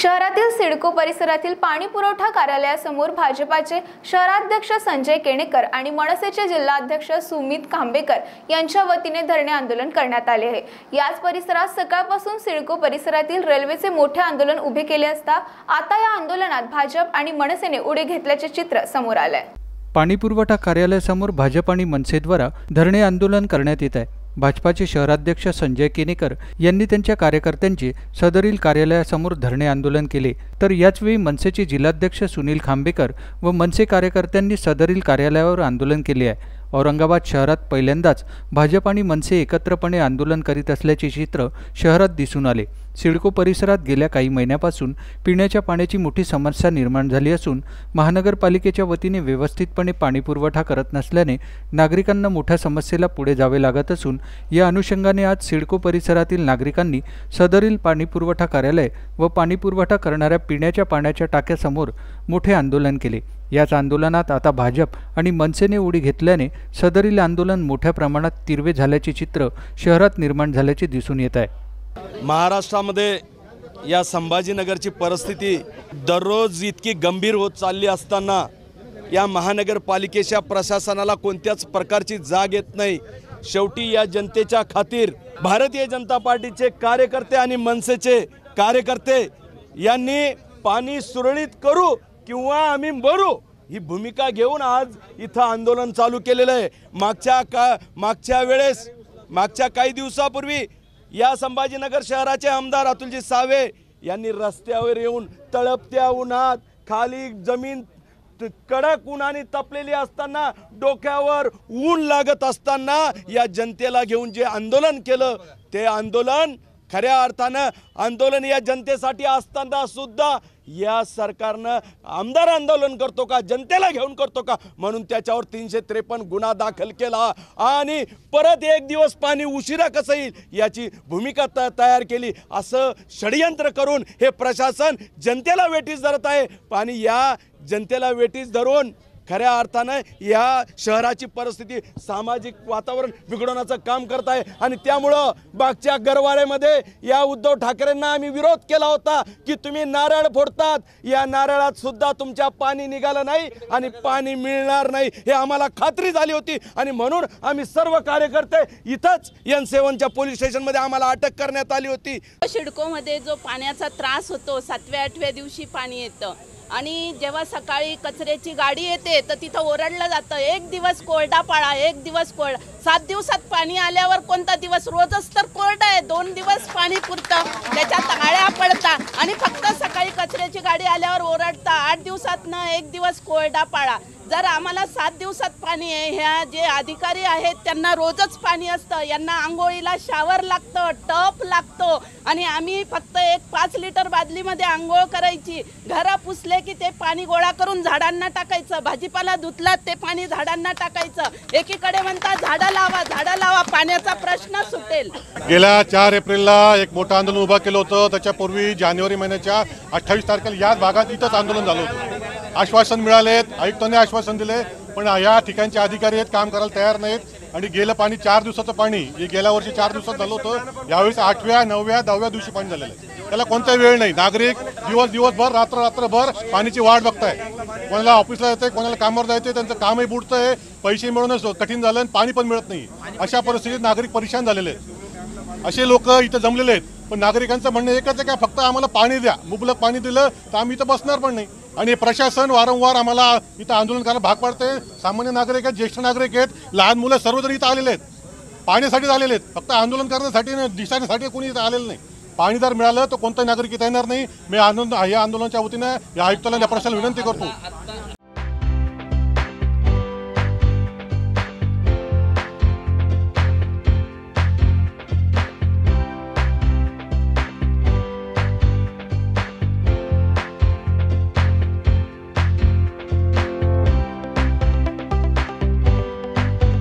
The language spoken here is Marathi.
शहरातील सिडको परिसरातील पाणी पुरवठा कार्यालयासमोर भाजपाचे शहराध्यक्ष संजय केणेकर आणि मनसेचे जिल्हाध्यक्ष सुमित खांबेकर यांच्या वतीने धरणे आंदोलन करण्यात आले आहे। याच परिसरात सकाळपासून सिडको परिसरातील रेल्वेचे मोठे आंदोलन उभे केले असता आता या आंदोलनात भाजप आणि मनसेने उडी घेतल्याचे चित्र समोर आले आहे। पाणी पुरवठा कार्यालयासमोर भाजप आणि मनसेद्वारा धरणे आंदोलन करण्यात येत आहे। भाजपाचे शहराध्यक्ष संजय केणेकर यांनी त्यांच्या कार्यकर्त्यांचे सदरील कार्यालयासमोर धरणे आंदोलन केले, तर याचवेळी मनसेचे जिल्हाध्यक्ष सुनील खांबेकर व मनसे कार्यकर्त्यांनी सदरील कार्यालयावर आंदोलन केले आहे। औरंगाबाद शहरात पहिल्यांदाच भाजप आणि मनसे एकत्रपणे आंदोलन करीत असल्याचे चित्र शहरात दिसून आले। सिडको परिसरात गेल्या काही महिन्यापासून पिण्याच्या पाण्याची मोठी समस्या निर्माण झाली असून महानगरपालिकेच्या वतीने व्यवस्थितपणे पाणीपुरवठा करत नसल्याने नागरिकांना मोठ्या समस्येला पुढे जावे लागत असून या अनुषंगाने आज सिडको परिसरातील नागरिकांनी सदरील पाणीपुरवठा कार्यालय व पाणीपुरवठा करणाऱ्या पिण्याच्या पाण्याच्या टाक्यासमोर मोठे आंदोलन केले। याच आंदोलनात आता भाजप आणि मनसेने उडी घेतल्याने सदरील आंदोलन मोठ्या प्रमाणात तीव्र झाल्याचे चित्र शहरात निर्माण झाल्याचे दिसून येत आहे। महाराष्ट्रामध्ये या संभाजीनगरची परिस्थिती दररोज इतकी गंभीर होत चालली असताना या महानगरपालिकेच्या प्रशासनाला कोणत्याच प्रकारची जाग येत नाही। शेवटी या जनतेच्या खातीर भारतीय जनता पार्टीचे कार्यकर्ते आणि मनसेचे कार्यकर्ते यांनी पाणी सुरळीत करू किंवा आम्ही मरू ही भूमिका घेऊन आज इथं आंदोलन चालू केलेलं आहे। मागच्या काही दिवसापूर्वी या संभाजीनगर शहराचे आमदार अतुलजी सावे यांनी रस्त्यावर येऊन तळपत्या उन्हात खाली जमीन कडक उन्हाने तपलेली असताना डोक्यावर ऊन लागत असताना या जनतेला घेऊन जे आंदोलन केलं ते आंदोलन खऱ्या अर्थानं आंदोलन या जनतेसाठी असताना सुद्धा या सरकारनं आमदार आंदोलन करतो का, जनतेला घेऊन करतो का म्हणून त्याच्यावर 353 गुन्हा दाखल केला आणि परत एक दिवस पाणी उशिरा कसं येईल याची भूमिका तयार केली। असं षडयंत्र करून हे प्रशासन जनतेला वेठीस धरत आहे आणि या जनतेला वेठीस धरून खऱ्या अर्थानं या शहराची परिस्थिती सामाजिक वातावरण बिघडवण्याचं काम करत आहे। आणि त्यामुळं मागच्या गरवारेमध्ये या उद्धव ठाकरेंना आम्ही विरोध केला होता की तुम्ही नारळ फोडतात, या नारळात सुद्धा तुमच्या पाणी निघालं नाही आणि पाणी मिळणार नाही हे आम्हाला खात्री झाली होती आणि म्हणून आम्ही सर्व कार्यकर्ते इथंच N7च्या पोलीस स्टेशनमध्ये आम्हाला अटक करण्यात आली होती। सिडकोमध्ये जो पाण्याचा त्रास होतो 7व्या 8व्या दिवशी पाणी येतं आणि जेव्हा सकाळी कचऱ्याची गाडी येते तर तिथं ओरडलं जातं एक दिवस कोरडा पाळा, एक दिवस कोरडा। 7 दिवसात पाणी आल्यावर कोणता दिवस, रोजच तर कोरडा आहे, 2 दिवस पाणी पुरतं, त्याच्यात आळ्या पडतात आणि फक्त सकाळी कचऱ्याची गाडी आल्यावर ओरडता 8 दिवसातनं एक दिवस कोरडा पाळा। जर आम्हाला 7 दिवसात पाणी आहे, ह्या जे अधिकारी आहेत त्यांना रोजच पाणी असतं, यांना आंघोळीला शावर लागतं, टप लागतो आणि आम्ही फक्त एक 5 लिटर बादलीमध्ये आंघोळ करायची, घरं पुसले की ते पाणी गोळा करून झाडांना टाकायचं, भाजीपाला धुतला ते पाणी झाडांना टाकायचं। एकीकडे म्हणतात झाडं लावा पाण्याचा प्रश्न सुटेल। गेल्या 4 एप्रिलला एक मोठं आंदोलन उभा केलं होतं। त्याच्यापूर्वी जानेवारी महिन्याच्या 28 तारखेला याच भागात इथंच आंदोलन झालं होतं। आश्वासन मिळालेत, आयुक्तांनी आश्वासन दिले, पण या ठिकाणचे अधिकारी आहेत काम करायला तयार नाहीत आणि गेलं पाणी 4 दिवसाचं पाणी जे गेल्या वर्षी 4 दिवसात झालं होतं, यावेळेस 8व्या 9व्या 10व्या दिवशी पाणी झालेलं आहे। त्याला कोणता वेळ नाही, नागरिक दिवसभर रात्रभर पाण्याची वाट बघताय। कोणाला ऑफिसला जायचंय, कोणाला कामावर जायचंय, त्यांचं कामही बुडतंय, पैसे मिळवणं कठीण झालं आणि पाणी पण मिळत नाही। अशा परिस्थितीत नागरिक परेशान झालेले आहेत। असे लोक इथं जमलेले आहेत, पण नागरिकांचं म्हणणं एकच आहे का फक्त आम्हाला पाणी द्या, मुबलक पाणी दिलं तर आम्ही इथं बसणार पण नाही। आणि प्रशासन वारंवार आम्हाला इथं आंदोलन करायला भाग पाडते। सामान्य नागरिक आहेत, ज्येष्ठ नागरिक आहेत, लहान मुलं सर्वजण इथं आलेले आहेत, पाण्यासाठी आलेले आहेत, फक्त आंदोलन करण्यासाठी दिसण्यासाठी कोणी इथं आलेलं नाही। पाणी जर मिळालं तर कोणताही नागरिक इथं येणार नाही। मी या आंदोलनाच्या वतीनं या आयुक्ताला या प्रशासनाला विनंती करतो।